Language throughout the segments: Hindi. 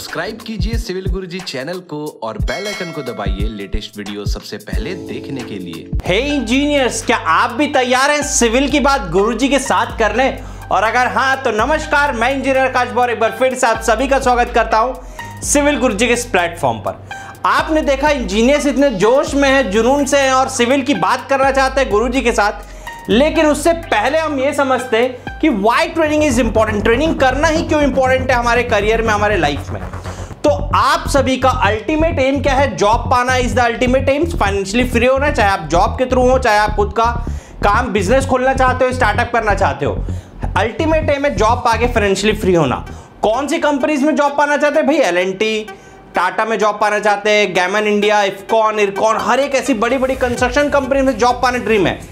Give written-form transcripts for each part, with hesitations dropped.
सब्सक्राइब कीजिए सिविल गुरुजी चैनल को और बेल आइकन को दबाइए लेटेस्ट वीडियो सबसे पहले देखने के लिए। हे इंजीनियर्स, क्या आप भी तैयार हैं सिविल की बात गुरुजी के साथ करने? और अगर हाँ तो नमस्कार, मैं इंजीनियर आकाश बौर एक बार फिर से आप सभी का स्वागत करता हूं सिविल गुरुजी के इस प्लेटफॉर्म पर। आपने देखा इंजीनियर्स इतने जोश में हैं, जुनून से हैं और सिविल की बात करना चाहते हैं गुरुजी के साथ, लेकिन उससे पहले हम ये समझते हैं कि why training is important. Training करना ही क्यों इंपॉर्टेंट है हमारे करियर में, हमारे लाइफ में। तो आप सभी का अल्टीमेट एम क्या है? जॉब पाना is the ultimate aim. Financially free होना, चाहे आप जॉब के थ्रू हो, चाहे आप खुद का काम बिजनेस खोलना चाहते हो, स्टार्टअप करना चाहते हो, अल्टीमेट एम है जॉब पाके फाइनेंशियली फ्री होना। कौन सी कंपनीज में जॉब पाना चाहते हैं भाई? L&T, टाटा में जॉब पाना चाहते हैं, गैमन इंडिया, इफकॉन, इरकॉन, हर एक ऐसी बड़ी बड़ी कंस्ट्रक्शन कंपनी में जॉब पाने ड्रीम है।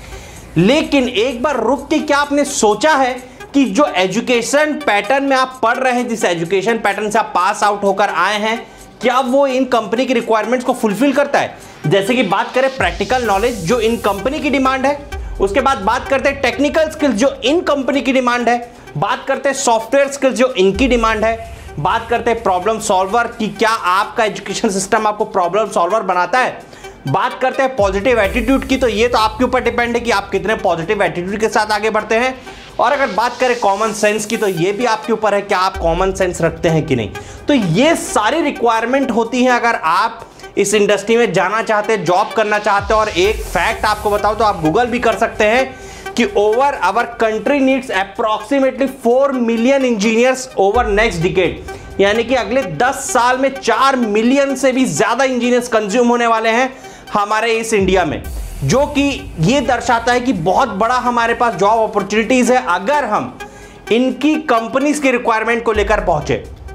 लेकिन एक बार रुक के क्या आपने सोचा है कि जो एजुकेशन पैटर्न में आप पढ़ रहे हैं, जिस एजुकेशन पैटर्न से आप पास आउट होकर आए हैं, क्या वो इन कंपनी की रिक्वायरमेंट्स को फुलफिल करता है? जैसे कि बात करें प्रैक्टिकल नॉलेज जो इन कंपनी की डिमांड है, उसके बाद बात करते हैं टेक्निकल स्किल्स जो इन कंपनी की डिमांड है, बात करते हैं सॉफ्टवेयर स्किल्स जो इनकी डिमांड है, बात करते हैं प्रॉब्लम सॉल्वर कि क्या आपका एजुकेशन सिस्टम आपको प्रॉब्लम सॉल्वर बनाता है, बात करते हैं पॉजिटिव एटीट्यूड की, तो ये तो आपके ऊपर डिपेंड है कि आप कितने पॉजिटिव एटीट्यूड के साथ आगे बढ़ते हैं, और अगर बात kरें कॉमन सेंस की, तो ये भी आपके ऊपर है कि आप कॉमन सेंस रखते हैं कि नहीं। तो ये सारी रिक्वायरमेंट होती है अगर आप इस इंडस्ट्री में जाना चाहते हैं, जॉब करना चाहते हैं। और एक फैक्ट आपको बताओ तो आप गूगल भी कर सकते हैं कि over our country needs approximately 4 million engineers over next decade, यानी कि अगले 10 साल में 4 मिलियन से भी ज्यादा इंजीनियर्स कंज्यूम होने वाले हैं हमारे इस इंडिया में, जो कि ये दर्शाता है कि बहुत बड़ा हमारे पास जॉब अपॉर्चुनिटीज है अगर हम इनकी कंपनीज की रिक्वायरमेंट को लेकर पहुंचे।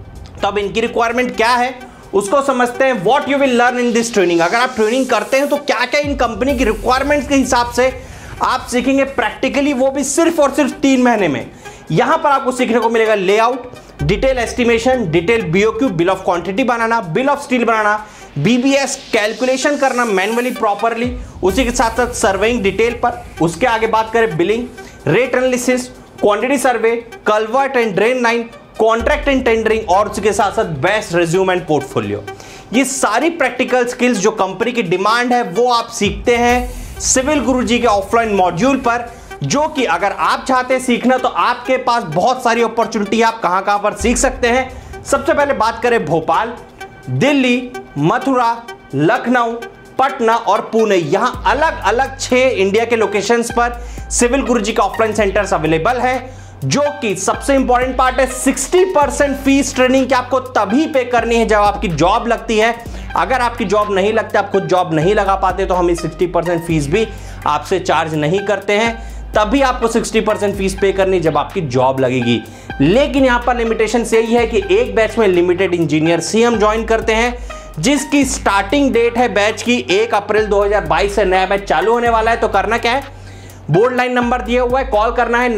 तब इनकी रिक्वायरमेंट क्या है उसको समझते हैं। What you will learn in this training. अगर आप ट्रेनिंग करते हैं तो क्या क्या इन कंपनी की रिक्वायरमेंट्स के हिसाब से आप सीखेंगे प्रैक्टिकली, वो भी सिर्फ और सिर्फ 3 महीने में। यहां पर आपको सीखने को मिलेगा layout, detail estimation, detail BOQ, bill of quantity बनाना, बिल ऑफ स्टील बनाना, बीबीएस कैलकुलेशन करना मैन्युअली प्रॉपरली, उसी के साथ साथ सर्वेइंग डिटेल पर। उसके आगे बात करें billing, rate analysis, quantity survey, culvert and drain line, contract and tendering, और उसके साथ साथ बेस्ट रिज्यूम एंड पोर्टफोलियो। ये सारी प्रैक्टिकल स्किल्स जो कंपनी की डिमांड है वो आप सीखते हैं सिविल गुरुजी के ऑफलाइन मॉड्यूल पर, जो कि अगर आप चाहते हैं सीखना तो आपके पास बहुत सारी अपॉर्चुनिटी है। आप कहां पर सीख सकते हैं? सबसे पहले बात करें भोपाल, दिल्ली, मथुरा, लखनऊ, पटना और पुणे। यहां अलग अलग 6 इंडिया के लोकेशंस पर सिविल गुरुजी का ऑफलाइन सेंटर्स अवेलेबल है, जो कि सबसे इंपॉर्टेंट पार्ट है 60% फीस ट्रेनिंग की आपको तभी पे करनी है जब आपकी जॉब लगती है। अगर आपकी जॉब नहीं लगती, आप खुद जॉब नहीं लगा पाते, तो हम इस 60% फीस भी आपसे चार्ज नहीं करते हैं। तभी आपको 60% फीस पे करनी जब आपकी जॉब लगेगी। लेकिन यहां पर लिमिटेशन यही है कि एक बैच में लिमिटेड इंजीनियर्स ही हम ज्वाइन करते हैं, जिसकी स्टार्टिंग डेट है बैच की 1 अप्रैल 2022 से नया बैच चालू होने वाला है। तो करना क्या है? बोर्ड लाइन नंबर दिया हुआ है, कॉल करना है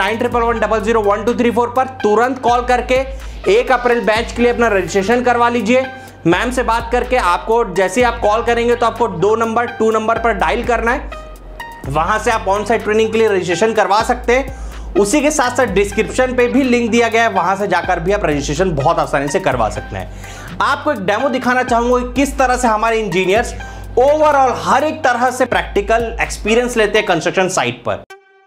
9111001234 पर। तुरंत कॉल करके 1 अप्रैल बैच के लिए अपना रजिस्ट्रेशन करवा लीजिए। मैम से बात करके आपको जैसे आप कॉल करेंगे तो आपको 2 नंबर पर डायल करना है, वहां से आप ऑन साइट ट्रेनिंग के लिए रजिस्ट्रेशन करवा सकते हैं। उसी के साथ साथ डिस्क्रिप्शन पे भी लिंक दिया गया है, वहां से जाकर भी आप रजिस्ट्रेशन बहुत आसानी से करवा सकते हैं। आपको एक डेमो दिखाना चाहूंगा कि किस तरह से हमारे इंजीनियर्स ओवरऑल हर एक तरह से प्रैक्टिकल एक्सपीरियंस लेते हैं कंस्ट्रक्शन साइट पर।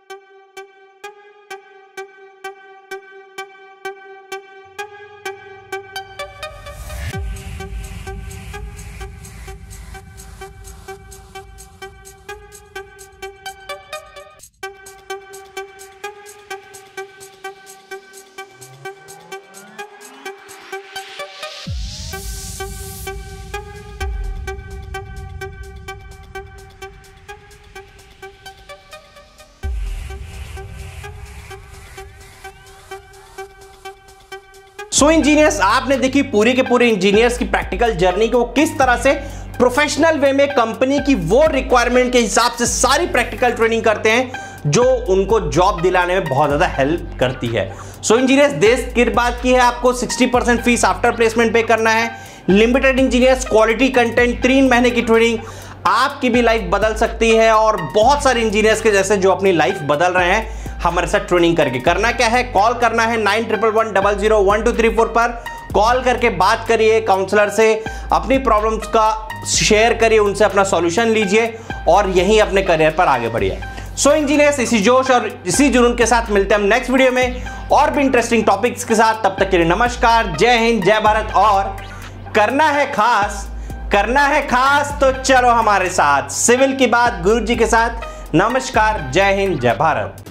सो इंजीनियर्स, आपने देखी पूरी के पूरे इंजीनियर्स की प्रैक्टिकल जर्नी को, किस तरह से प्रोफेशनल वे में कंपनी की वो रिक्वायरमेंट के हिसाब से सारी प्रैक्टिकल ट्रेनिंग करते हैं जो उनको जॉब दिलाने में बहुत ज्यादा हेल्प करती है। सो इंजीनियर्स, देश की बात की है, आपको 60% फीस आफ्टर प्लेसमेंट पे करना है। लिमिटेड इंजीनियर्स, क्वालिटी कंटेंट, 3 महीने की ट्रेनिंग, आपकी भी लाइफ बदल सकती है और बहुत सारे इंजीनियर्स के जैसे जो अपनी लाइफ बदल रहे हैं हमारे साथ ट्रेनिंग करके। करना क्या है? कॉल करना है 9111001234 पर। कॉल करके बात करिए काउंसलर से, अपनी प्रॉब्लम्स का शेयर करिए, उनसे अपना सॉल्यूशन लीजिए और यहीं अपने करियर पर आगे बढ़िए। सो इंजीनियर्स, इसी जोश और इसी जुनून के साथ मिलते हैं हम नेक्स्ट वीडियो में और भी इंटरेस्टिंग टॉपिक्स के साथ। तब तक के लिए नमस्कार, जय हिंद, जय भारत। और करना है खास तो चलो हमारे साथ, सिविल की बात गुरुजी के साथ। नमस्कार, जय हिंद, जय भारत।